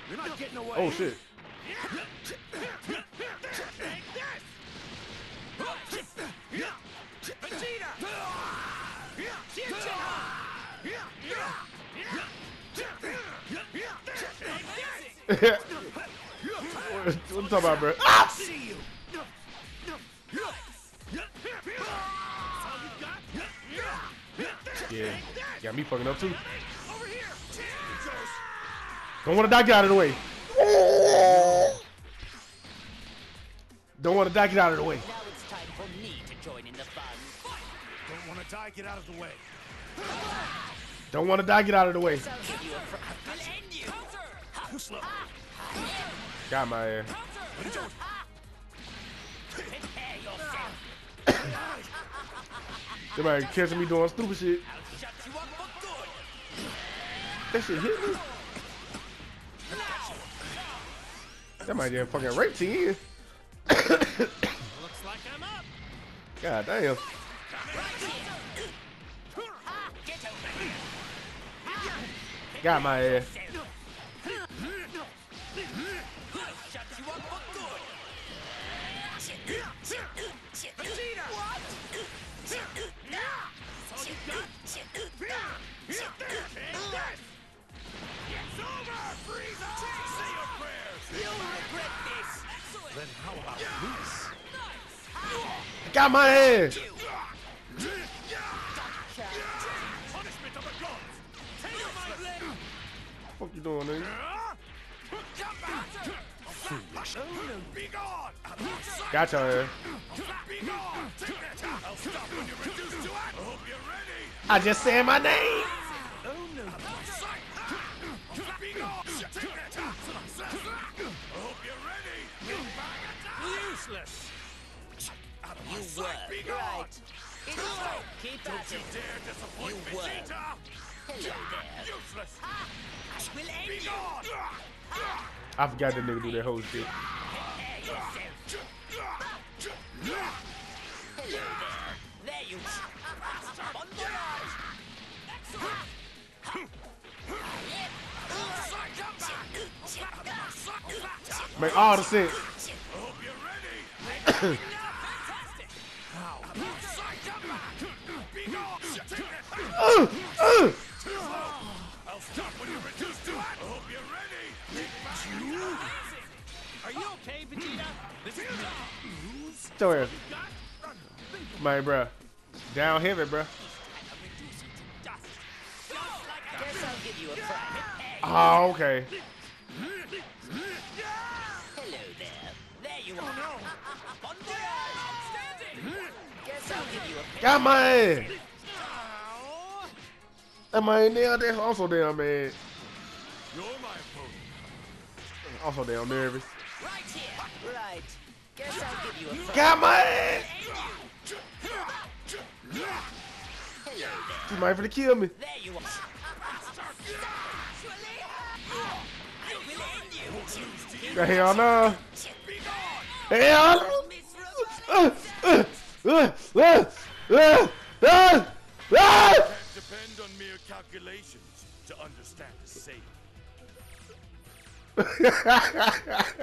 You're not getting away. Oh shit. What you talking about, bro? Ah! Yeah, got me fucking up too. Don't want to die, get out of the way. Don't want to die, get out of the way. Now it's time for me to join in the fun. Don't want to die, get out of the way. Don't want to die, get out of the way. I'll give you a I'll end you. Slow. Got my ass. Prepare yourself. Somebody catching me doing stupid shit. I'll shut you up for good. That shit hit me. That might get fucking right to you. Looks like I'm up. God damn. Get over here. Got my ass. I'll shut you up for good. It's over, Frieza! Say your prayers! You'll regret this. Then how about this? Got my ass. Punishment of the gods! Take my blade! What you doing, nigga? Be gone! Got your ass. Be gone! Take that! I'll stop when you're reduced to it! I hope you're ready! I just said my name. Oh no! Be gone! Take that! I hope you're ready! Useless! You were Be gone! right. It's right. Keep Don't at you it. dare disappoint You Vegeta! Hello there. Useless! I will end Be you. gone! I forgot that nigga do that whole shit. Prepare yourself. Hello there. There you are. Bon voyage. Make all the sense. Hope you're ready! Fantastic. Be gone! Take that! I'll stop when you're reduced to it! I hope you're ready! Are you okay, Vegeta? This is me. Show ass. My bruh. Down heavy, bruh. Guess I'll give you a fry. Oh, okay. Hello there. There you are. Bon voyage. Outstanding. Guess I'll give you a Got my ass. That man down there also damn mad. You're my opponent. Also damn nervous. right here. Right. Guess I'll give you a fry. Got my ass. Hello there. She might finna kill me. There you are. The hell no. Hell no. Can't depend on mere calculations to understand a Saiyan.